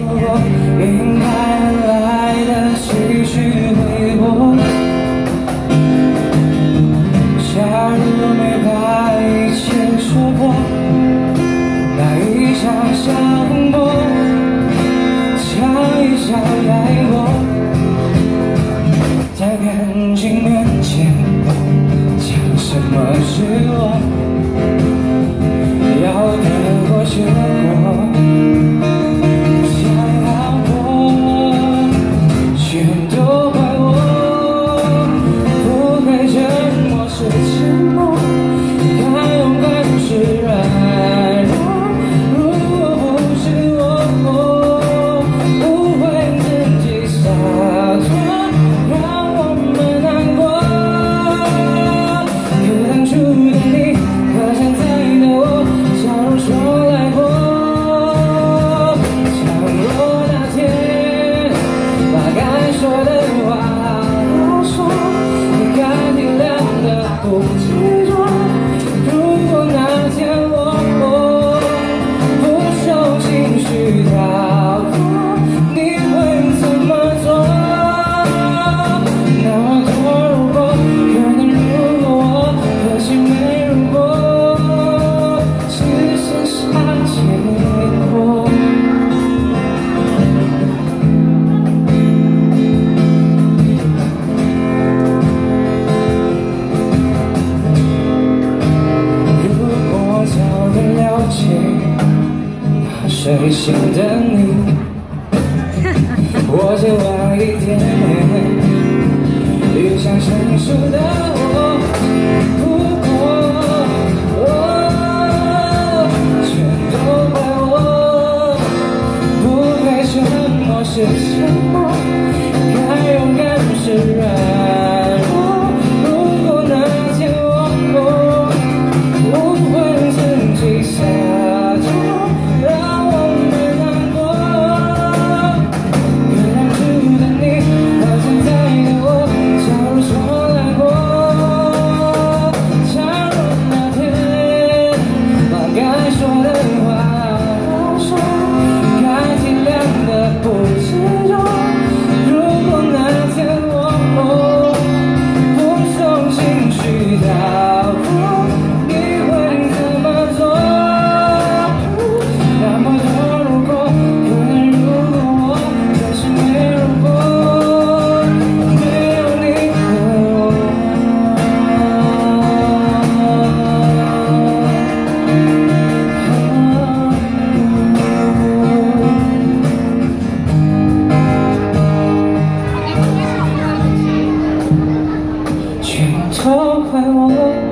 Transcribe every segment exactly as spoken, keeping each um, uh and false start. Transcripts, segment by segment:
过，迎来来的唏嘘回波。假如没把一切说破，那一场小风波，笑一笑带过。在感情面前，讲什么是我？要得过且过，想要过，全都怪我，不该沉默是沉默，该勇敢是软弱。如果不是我，不会自己洒脱，让我们难过。可当初的你和现在的我，假如说来过，假若那天把该说的话都说，该体谅的不执着。如果那天我不受情绪挑拨，你会怎么做？那么多如果，可能如果我，可惜没如果。睡醒的你，我就晚一点，越想成熟的我，不过全都怪我，不该沉默是沉默，该勇敢是软弱。如果那天我不会自己洒脱，都怪我，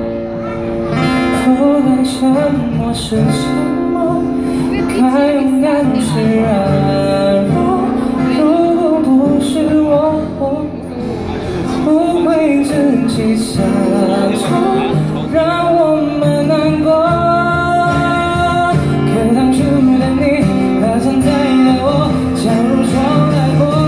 不该沉默是沉默，该勇敢是软弱。如果不是我，不会自己洒脱，让我们难过。可当初的你和现在的我，假如说来过。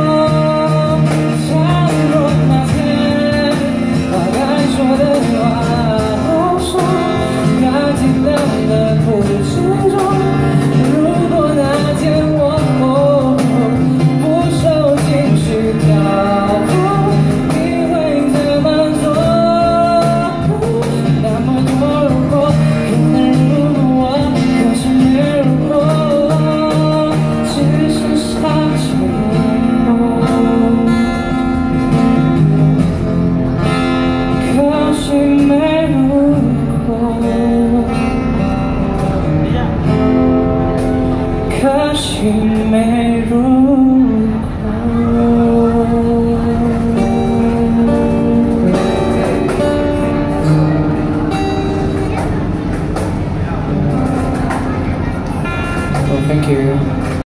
可惜没如果。Oh, thank you.